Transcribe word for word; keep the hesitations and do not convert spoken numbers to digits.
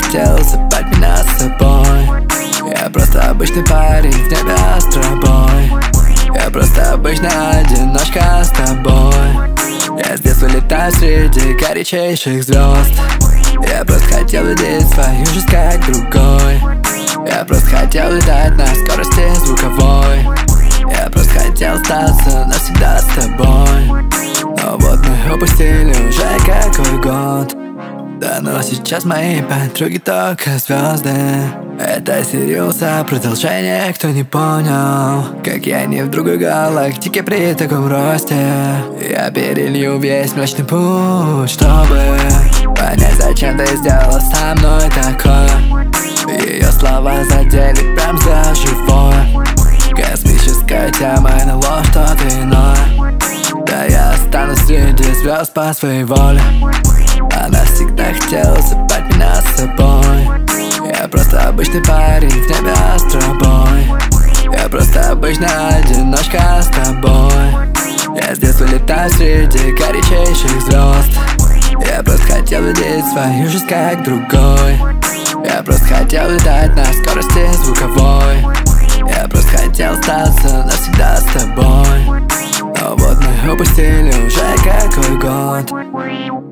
хотел забрать меня с собой. Я просто обычный парень, в небе Astroboy. Я просто обычная одиночка с тобой. Я с детства летаю среди горячейших звезд. Я просто хотел видеть свою жизнь как другой. Я просто хотел летать на скорости звуковой. Я просто хотел остаться навсегда с тобой. Но вот мы упустили уже какой год. Да, но сейчас мои подруги только звезды. Это Сириуса продолжение, кто не понял. Как я не в другой галактике при таком росте. Я перелью весь Млечный Путь, чтобы понять, зачем ты сделала со мной такое. Ее слова задели прям за живое. Космическая тема, эн эл о что-то иное. Да я останусь среди звезд по своей воле. Она всегда хотела забрать меня с собой. Я просто обычный парень, в небе Astroboy. Я просто обычная одиночка с тобой. Я с детства летаю среди горячейших звезд. Я просто хотел видеть свою жизнь как другой. Я просто хотел летать на скорости звуковой. Я просто хотел остаться навсегда с тобой. Но вот мы упустили уже какой год.